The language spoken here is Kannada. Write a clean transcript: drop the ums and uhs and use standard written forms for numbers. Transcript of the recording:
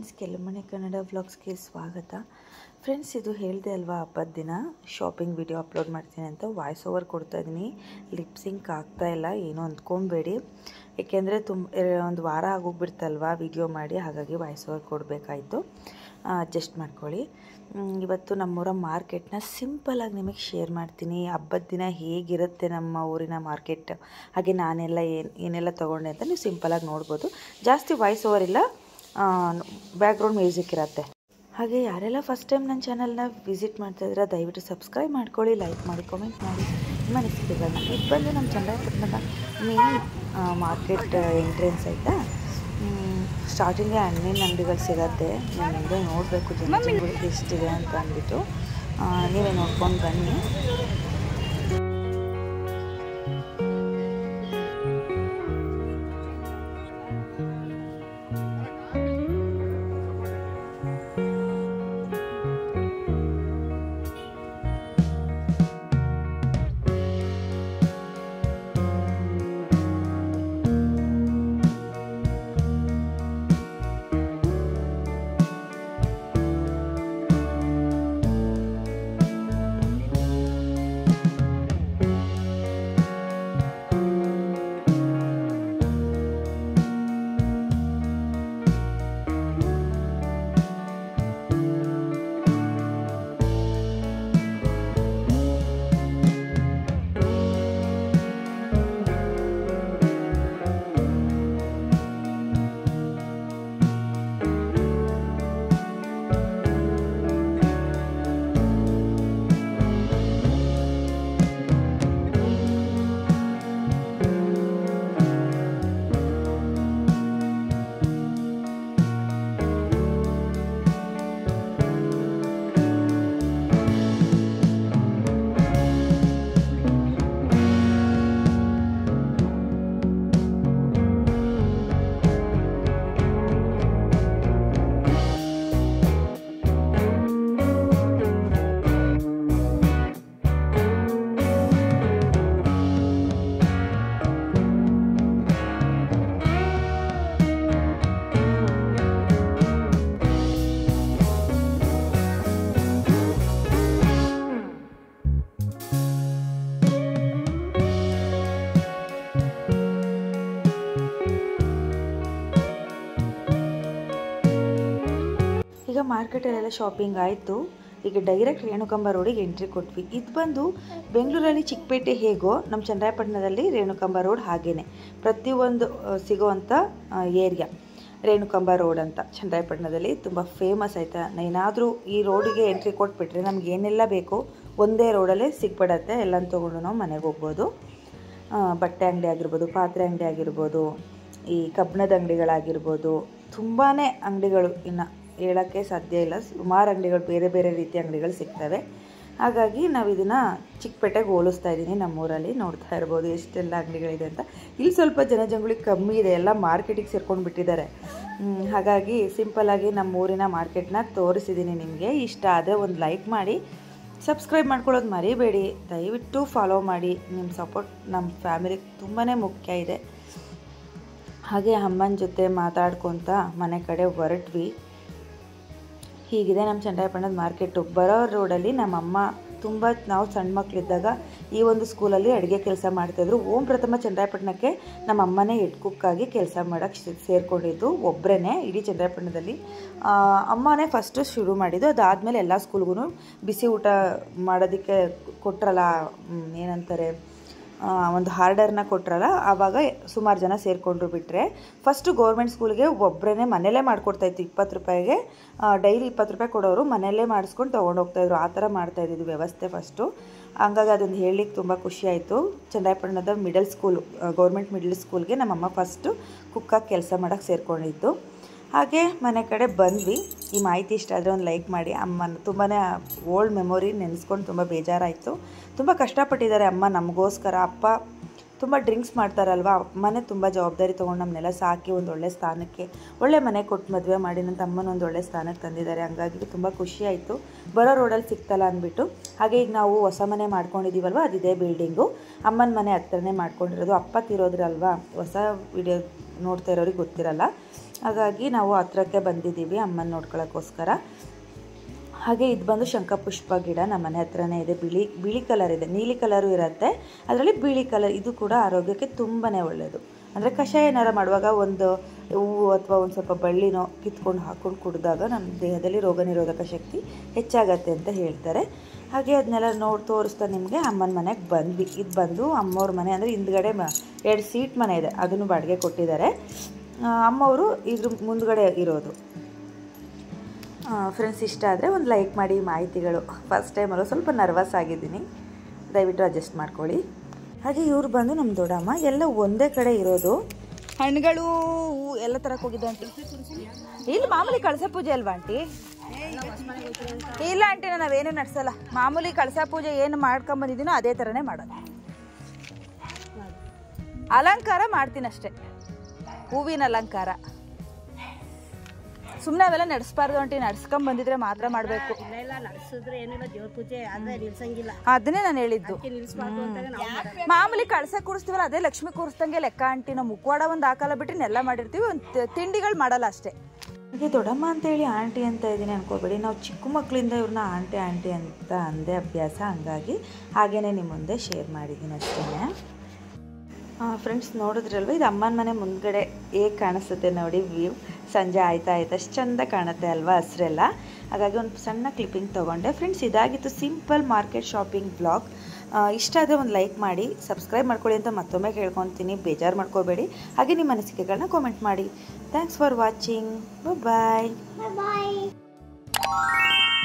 ಫ್ರೆಂಡ್ಸ್, ಕೆಲಮನೆ ಕನ್ನಡ ವ್ಲಾಗ್ಸ್ಗೆ ಸ್ವಾಗತ. ಫ್ರೆಂಡ್ಸ್, ಇದು ಹೇಳಿದೆ ಅಲ್ವಾ, ಹಬ್ಬದ ದಿನ ಶಾಪಿಂಗ್ ವಿಡಿಯೋ ಅಪ್ಲೋಡ್ ಮಾಡ್ತೀನಿ ಅಂತ ವಾಯ್ಸ್ ಓವರ್ ಕೊಡ್ತಾಯಿದ್ದೀನಿ. ಲಿಪ್ಸಿಂಕ್ ಆಗ್ತಾಯಿಲ್ಲ, ಏನೋ ಅಂದ್ಕೊಬೇಡಿ. ಏಕೆಂದರೆ ಒಂದು ವಾರ ಆಗೋಗ್ಬಿಡ್ತಲ್ವ ವಿಡಿಯೋ ಮಾಡಿ, ಹಾಗಾಗಿ ವಾಯ್ಸ್ ಓವರ್ ಕೊಡಬೇಕಾಯಿತು. ಅಡ್ಜಸ್ಟ್ ಮಾಡ್ಕೊಳ್ಳಿ. ಇವತ್ತು ನಮ್ಮೂರ ಮಾರ್ಕೆಟ್ನ ಸಿಂಪಲಾಗಿ ನಿಮಗೆ ಶೇರ್ ಮಾಡ್ತೀನಿ. ಹಬ್ಬದ ದಿನ ಹೇಗಿರುತ್ತೆ ನಮ್ಮ ಊರಿನ ಮಾರ್ಕೆಟ್, ಹಾಗೆ ನಾನೆಲ್ಲ ಏನೆಲ್ಲ ತೊಗೊಂಡೆ ಅಂತ ನೀವು ಸಿಂಪಲಾಗಿ ನೋಡ್ಬೋದು. ಜಾಸ್ತಿ ವಾಯ್ಸ್ ಓವರ್ ಇಲ್ಲ, ಬ್ಯಾಕ್ಗ್ರೌಂಡ್ ಮ್ಯೂಸಿಕ್ ಇರುತ್ತೆ. ಹಾಗೆ ಯಾರೆಲ್ಲ ಫಸ್ಟ್ ಟೈಮ್ ನನ್ನ ಚಾನಲ್ನ ವಿಸಿಟ್ ಮಾಡ್ತಾಯಿದ್ರೆ ದಯವಿಟ್ಟು ಸಬ್ಸ್ಕ್ರೈಬ್ ಮಾಡ್ಕೊಳ್ಳಿ, ಲೈಕ್ ಮಾಡಿ, ಕಾಮೆಂಟ್ ಮಾಡಿ ನಿಮ್ಮ ಅನಿಸಿಕೆಗಳನ್ನ. ಇದು ಬಂದು ನಮ್ಮ ಚನ್ನರಾಯಪಟ್ಟಣದ ಮೇನ್ ಮಾರ್ಕೆಟ್ ಎಂಟ್ರೆನ್ಸ್ ಆಯಿತಾ. ಸ್ಟಾರ್ಟಿಂಗ್ಗೆ ಹಣ್ಣಿನ ಅಂಗಡಿಗಳು ಸಿಗತ್ತೆ. ನಾನು ಹಿಂದೆ ನೋಡಬೇಕು ಜನಗಳು ಎಷ್ಟಿದೆ ಅಂತ ಅಂದ್ಬಿಟ್ಟು ನೀವೇ ನೋಡ್ಕೊಂಡು ಬನ್ನಿ. ಈಗ ಮಾರ್ಕೆಟಲ್ಲೆಲ್ಲ ಶಾಪಿಂಗ್ ಆಯಿತು. ಈಗ ಡೈರೆಕ್ಟ್ ರೇಣುಕಾಂಬ ರೋಡಿಗೆ ಎಂಟ್ರಿ ಕೊಟ್ವಿ. ಇದು ಬಂದು ಬೆಂಗಳೂರಲ್ಲಿ ಚಿಕ್ಕಪೇಟೆ ಹೇಗೋ ನಮ್ಮ ಚನ್ನರಾಯಪಟ್ಟಣದಲ್ಲಿ ರೇಣುಕಾಂಬ ರೋಡ್ ಹಾಗೇನೆ ಪ್ರತಿಯೊಂದು ಸಿಗೋವಂಥ ಏರಿಯಾ ರೇಣುಕಾಂಬ ರೋಡ್ ಅಂತ ಚನ್ನರಾಯಪಟ್ಟಣದಲ್ಲಿ ತುಂಬ ಫೇಮಸ್ ಆಯಿತಾ. ಏನಾದರೂ ಈ ರೋಡಿಗೆ ಎಂಟ್ರಿ ಕೊಟ್ಬಿಟ್ರೆ ನಮ್ಗೆ ಏನೆಲ್ಲ ಬೇಕೋ ಒಂದೇ ರೋಡಲ್ಲೇ ಸಿಕ್ಬಿಡತ್ತೆ. ಎಲ್ಲ ತೊಗೊಂಡು ನಾವು ಮನೆಗೆ ಹೋಗ್ಬೋದು. ಬಟ್ಟೆ ಅಂಗಡಿ ಆಗಿರ್ಬೋದು, ಪಾತ್ರೆ ಅಂಗಡಿ ಆಗಿರ್ಬೋದು, ಈ ಕಬ್ಬಿಣದ ಅಂಗಡಿಗಳಾಗಿರ್ಬೋದು, ತುಂಬಾ ಅಂಗಡಿಗಳು ಇನ್ನು ಹೇಳೋಕ್ಕೆ ಸಾಧ್ಯ ಇಲ್ಲ. ಸುಮಾರು ಅಂಗಡಿಗಳು, ಬೇರೆ ಬೇರೆ ರೀತಿಯ ಅಂಗಡಿಗಳು ಸಿಗ್ತವೆ. ಹಾಗಾಗಿ ನಾವು ಇದನ್ನು ಚಿಕ್ಕಪೇಟೆಗೆ ಹೋಲಿಸ್ತಾ ಇದ್ದೀನಿ. ನಮ್ಮೂರಲ್ಲಿ ನೋಡ್ತಾ ಇರ್ಬೋದು ಎಷ್ಟೆಲ್ಲ ಅಂಗಡಿಗಳಿದೆ ಅಂತ. ಇಲ್ಲಿ ಸ್ವಲ್ಪ ಜನಜಂಗುಳಿ ಕಮ್ಮಿ ಇದೆ, ಎಲ್ಲ ಮಾರ್ಕೆಟಿಗೆ ಸೇರ್ಕೊಂಡು ಬಿಟ್ಟಿದ್ದಾರೆ. ಹಾಗಾಗಿ ಸಿಂಪಲ್ಲಾಗಿ ನಮ್ಮ ಊರಿನ ಮಾರ್ಕೆಟ್ನ ತೋರಿಸಿದ್ದೀನಿ ನಿಮಗೆ. ಇಷ್ಟ ಆದರೆ ಒಂದು ಲೈಕ್ ಮಾಡಿ, ಸಬ್ಸ್ಕ್ರೈಬ್ ಮಾಡ್ಕೊಳ್ಳೋದು ಮರಿಬೇಡಿ. ದಯವಿಟ್ಟು ಫಾಲೋ ಮಾಡಿ. ನಿಮ್ಮ ಸಪೋರ್ಟ್ ನಮ್ಮ ಫ್ಯಾಮಿಲಿಗೆ ತುಂಬಾ ಮುಖ್ಯ ಇದೆ. ಹಾಗೆ ಅಮ್ಮನ ಜೊತೆ ಮಾತಾಡ್ಕೊತ ಮನೆ ಕಡೆ ಹೊರಟ್ವಿ. ಹೀಗಿದೆ ನಮ್ಮ ಚನ್ನರಾಯಪಟ್ಟಣದ ಮಾರ್ಕೆಟು. ಬರೋ ರೋಡಲ್ಲಿ ನಮ್ಮಮ್ಮ ನಾವು ಸಣ್ಣ ಮಕ್ಕಳಿದ್ದಾಗ ಈ ಒಂದು ಸ್ಕೂಲಲ್ಲಿ ಅಡುಗೆ ಕೆಲಸ ಮಾಡ್ತಾಯಿದ್ರು. ಓಂ ಪ್ರಥಮ ಚನ್ನರಾಯಪಟ್ಟಣಕ್ಕೆ ನಮ್ಮ ಅಮ್ಮನೇ ಹೆಡ್ ಕುಕ್ಕಾಗಿ ಕೆಲಸ ಮಾಡೋಕ್ಕೆ ಸೇರಿಕೊಂಡಿದ್ದು. ಒಬ್ಬರೇ ಇಡೀ ಚನ್ನರಾಯಪಟ್ಟಣದಲ್ಲಿ ಅಮ್ಮನೇ ಫಸ್ಟು ಶುರು ಮಾಡಿದ್ದು. ಅದಾದಮೇಲೆ ಎಲ್ಲ ಸ್ಕೂಲ್ಗೂ ಬಿಸಿ ಊಟ ಮಾಡೋದಕ್ಕೆ ಕೊಟ್ರಲ್ಲ, ಏನಂತಾರೆ, ಒಂದು ಆರ್ಡರ್ನ ಕೊಟ್ರಲ್ಲ, ಆವಾಗ ಸುಮಾರು ಜನ ಸೇರಿಕೊಂಡ್ರು. ಬಿಟ್ಟರೆ ಫಸ್ಟು ಗೌರ್ಮೆಂಟ್ ಸ್ಕೂಲ್ಗೆ ಒಬ್ಬರೇ ಮನೆಯಲ್ಲೇ ಮಾಡಿಕೊಡ್ತಾಯಿತ್ತು. 20 ರೂಪಾಯಿಗೆ ಡೈಲಿ 20 ರೂಪಾಯಿ ಕೊಡೋರು ಮನೆಯಲ್ಲೇ ಮಾಡಿಸ್ಕೊಂಡು ತೊಗೊಂಡೋಗ್ತಾಯಿದ್ರು. ಆ ಥರ ಮಾಡ್ತಾಯಿದ್ದು ವ್ಯವಸ್ಥೆ ಫಸ್ಟು. ಹಂಗಾಗಿ ಅದನ್ನು ಹೇಳಲಿಕ್ಕೆ ತುಂಬ ಖುಷಿಯಾಯಿತು. ಚನ್ನರಾಯಪಟ್ಟಣದ ಮಿಡಲ್ ಸ್ಕೂಲು, ಗೌರ್ಮೆಂಟ್ ಮಿಡಲ್ ಸ್ಕೂಲ್ಗೆ ನಮ್ಮಮ್ಮ ಫಸ್ಟು ಕುಕ್ಕಾಗಿ ಕೆಲಸ ಮಾಡೋಕ್ಕೆ ಸೇರಿಕೊಂಡಿದ್ದು. ಹಾಗೆ ಮನೆ ಕಡೆ ಬಂದ್ವಿ. ಈ ಮಾಹಿತಿ ಇಷ್ಟ ಆದರೆ ಒಂದು ಲೈಕ್ ಮಾಡಿ. ಅಮ್ಮನ ತುಂಬಾ ಓಲ್ಡ್ ಮೆಮೊರಿ ನೆನೆಸ್ಕೊಂಡು ತುಂಬ ಬೇಜಾರಾಯಿತು. ತುಂಬ ಕಷ್ಟಪಟ್ಟಿದ್ದಾರೆ ಅಮ್ಮ ನಮಗೋಸ್ಕರ. ಅಪ್ಪ ತುಂಬ ಡ್ರಿಂಕ್ಸ್ ಮಾಡ್ತಾರಲ್ವ, ಅಮ್ಮನೇ ತುಂಬ ಜವಾಬ್ದಾರಿ ತೊಗೊಂಡು ನಮ್ಮನ್ನೆಲ್ಲ ಸಾಕಿ ಒಂದು ಒಳ್ಳೆ ಸ್ಥಾನಕ್ಕೆ, ಒಳ್ಳೆ ಮನೆ ಕೊಟ್ಟು ಮದುವೆ ಮಾಡಿ ನನ್ನ ತಮ್ಮನ ಒಂದು ಒಳ್ಳೆ ಸ್ಥಾನಕ್ಕೆ ತಂದಿದ್ದಾರೆ. ಹಂಗಾಗಿ ತುಂಬ ಖುಷಿ ಆಯಿತು, ಬರೋ ರೋಡಲ್ಲಿ ಸಿಗ್ತಲ್ಲ ಅಂದ್ಬಿಟ್ಟು. ಹಾಗೆ ಈಗ ನಾವು ಹೊಸ ಮನೆ ಮಾಡ್ಕೊಂಡಿದ್ದೀವಲ್ವ, ಅದಿದೆ ಬಿಲ್ಡಿಂಗು, ಅಮ್ಮನ ಮನೆ ಹತ್ರನೇ ಮಾಡ್ಕೊಂಡಿರೋದು. ಅಪ್ಪ ತಿರೋದ್ರಲ್ವ, ಹೊಸ ವಿಡಿಯೋ ನೋಡ್ತಾ ಇರೋರಿಗೆ ಗೊತ್ತಿರಲ್ಲ, ಹಾಗಾಗಿ ನಾವು ಹತ್ರಕ್ಕೆ ಬಂದಿದ್ದೀವಿ ಅಮ್ಮನ ನೋಡ್ಕೊಳ್ಳೋಕ್ಕೋಸ್ಕರ. ಹಾಗೆ ಇದು ಬಂದು ಶಂಖಪುಷ್ಪ ಗಿಡ ನಮ್ಮ ಮನೆ ಹತ್ರನೇ ಇದೆ. ಬಿಳಿ ಕಲರ್ ಇದೆ, ನೀಲಿ ಕಲರು ಇರುತ್ತೆ, ಅದರಲ್ಲಿ ಬಿಳಿ ಕಲರ್. ಇದು ಕೂಡ ಆರೋಗ್ಯಕ್ಕೆ ತುಂಬಾ ಒಳ್ಳೆಯದು. ಅಂದರೆ ಕಷಾಯ ಏನಾರ ಮಾಡುವಾಗ ಒಂದು ಹೂವು ಅಥವಾ ಒಂದು ಸ್ವಲ್ಪ ಬಳ್ಳಿನೋ ಕಿತ್ಕೊಂಡು ಹಾಕ್ಕೊಂಡು ಕುಡಿದಾಗ ನಮ್ಮ ದೇಹದಲ್ಲಿ ರೋಗ ನಿರೋಧಕ ಶಕ್ತಿ ಹೆಚ್ಚಾಗತ್ತೆ ಅಂತ ಹೇಳ್ತಾರೆ. ಹಾಗೆ ಅದನ್ನೆಲ್ಲ ತೋರಿಸ್ತಾ ನಿಮಗೆ ಅಮ್ಮನ ಮನೆಗೆ ಬಂದ್ವಿ. ಇದು ಬಂದು ಅಮ್ಮವ್ರ ಮನೆ, ಅಂದರೆ ಹಿಂದ್ಗಡೆ 2 ಸೀಟ್ ಮನೆ ಇದೆ, ಅದನ್ನು ಬಾಡಿಗೆ ಕೊಟ್ಟಿದ್ದಾರೆ. ಅಮ್ಮವರು ಇದ್ರ ಮುಂದ್ಗಡೆ ಇರೋದು. ಫ್ರೆಂಡ್ಸ್, ಇಷ್ಟ ಆದರೆ ಒಂದು ಲೈಕ್ ಮಾಡಿ. ಮಾಹಿತಿಗಳು ಫಸ್ಟ್ ಟೈಮಲ್ಲೂ ಸ್ವಲ್ಪ ನರ್ವಸ್ ಆಗಿದ್ದೀನಿ, ದಯವಿಟ್ಟು ಅಡ್ಜಸ್ಟ್ ಮಾಡ್ಕೊಳ್ಳಿ. ಹಾಗೆ ಇವ್ರು ಬಂದು ನಮ್ಮ ದೊಡ್ಡಮ್ಮ. ಎಲ್ಲ ಒಂದೇ ಕಡೆ ಇರೋದು. ಹಣ್ಣುಗಳು ಎಲ್ಲ ತರಕ್ಕೆ ಹೋಗಿದ್ದು ಆಂಟಿ. ಇಲ್ಲಿ ಮಾಮೂಲಿ ಕಳಸ ಪೂಜೆ ಅಲ್ವಾ ಆಂಟಿ? ಇಲ್ಲ ಆಂಟಿ, ನಾವೇನು ನಡೆಸಲ್ಲ. ಮಾಮೂಲಿ ಕಳಸ ಪೂಜೆ ಏನು ಮಾಡ್ಕೊಂಬಂದಿದ್ದೀನೋ ಅದೇ ಥರನೇ ಮಾಡೋದು. ಅಲಂಕಾರ ಮಾಡ್ತೀನಿ ಅಷ್ಟೇ, ಹೂವಿನ ಅಲಂಕಾರ. ಸುಮ್ಮನೆ ಅವೆಲ್ಲ ನಡೆಸಬಾರ್ದು ಆಂಟಿ, ನಡ್ಸ್ಕೊಂಡ್ ಬಂದಿದ್ರೆ ಮಾತ್ರ ಮಾಡಬೇಕು. ಅದನ್ನೇ ನಾನು ಹೇಳಿದ್ದು. ಮಾಮೂಲಿ ಕಳಸ ಕೂರಿಸ್ತೀವಲ್ಲ, ಅದೇ ಲಕ್ಷ್ಮಿ ಕೂರಿಸ್ದಂಗೆ ಲೆಕ್ಕ ಆಂಟಿ. ನಾವು ಮುಖವಾಡ ಒಂದು ಹಾಕಲ್ಲ ಬಿಟ್ಟು ಎಲ್ಲ ಮಾಡಿರ್ತೀವಿ, ಒಂದು ತಿಂಡಿಗಳು ಮಾಡಲ್ಲ ಅಷ್ಟೇ. ಹಾಗೆ ದೊಡ್ಡಮ್ಮ ಅಂತೇಳಿ ಆಂಟಿ ಅಂತ ಇದ್ದೀನಿ ಅನ್ಕೋಬೇಡಿ. ನಾವು ಚಿಕ್ಕ ಮಕ್ಕಳಿಂದ ಇವ್ರನ್ನ ಆಂಟಿ ಆಂಟಿ ಅಂತ ಅಂದೇ ಅಭ್ಯಾಸ, ಹಂಗಾಗಿ ಹಾಗೇನೆ ನಿಮ್ಮ ಮುಂದೆ ಶೇರ್ ಮಾಡಿದ್ದೀನಿ ಅಷ್ಟೇ. ಫ್ರೆಂಡ್ಸ್, ನೋಡಿದ್ರಲ್ವ, ಇದು ಅಮ್ಮನ ಮನೆ ಮುಂದ್ಗಡೆ ಹೇಗೆ ಕಾಣಿಸುತ್ತೆ ನೋಡಿ ವ್ಯೂ. ಸಂಜೆ ಆಯ್ತಾ ಅಷ್ಟು ಚೆಂದ ಕಾಣುತ್ತೆ ಅಲ್ವಾ ಹಸ್ರೆಲ್ಲ. ಹಾಗಾಗಿ ಒಂದು ಸಣ್ಣ ಕ್ಲಿಪ್ಪಿಂಗ್ ತೊಗೊಂಡೆ. ಫ್ರೆಂಡ್ಸ್, ಇದಾಗಿತ್ತು ಸಿಂಪಲ್ ಮಾರ್ಕೆಟ್ ಶಾಪಿಂಗ್ ಬ್ಲಾಗ್. ಇಷ್ಟ ಆದರೆ ಒಂದು ಲೈಕ್ ಮಾಡಿ, ಸಬ್ಸ್ಕ್ರೈಬ್ ಮಾಡ್ಕೊಳ್ಳಿ ಅಂತ ಮತ್ತೊಮ್ಮೆ ಕೇಳ್ಕೊತೀನಿ. ಬೇಜಾರು ಮಾಡ್ಕೋಬೇಡಿ. ಹಾಗೆ ನಿಮ್ಮ ಅನಿಸಿಕೆಗಳನ್ನ ಕಾಮೆಂಟ್ ಮಾಡಿ. Thanks for watching. ಬಾಯ್.